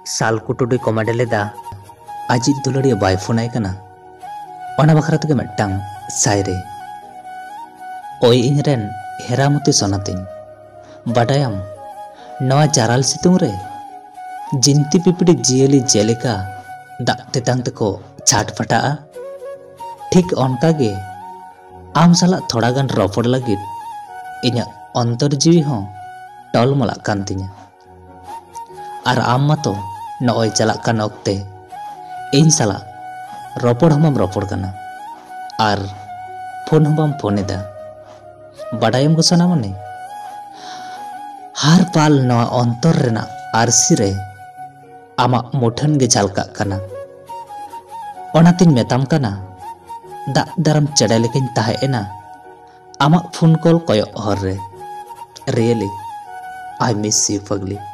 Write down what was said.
साल कुटुडी कमेंट लेदा आजित दुलड़िया बाय फोनाय कना ओना बखरा तके मिदटांग सायरे ओय इनरेन हेरामती सोनातिन बाडायाम नवा जाराल सितुंग रे जिंती पिपड़ी जियली जेलेका दा तेतांग तको छाटफटा ठीक ओनका गे आम साला थोड़ा गान रपड़ लगित इन्या अंतर जीवी हो टॉल मला कान तिnya और आम मतो नॉय चला कान ओक्ते इन साला रपड़ हमम रपड़ काना और फोन हमम फोन एदा बाडायम गोसना मने हार पाल नवा अंतर रेना आरसी रे आमा मुठन गे झालका काना ओनातिन मेताम काना दा दाराम चढ़ा लेकिन ताहे एना आमा फोन कॉल कयो हर रे रियली आई मिस यू पगली।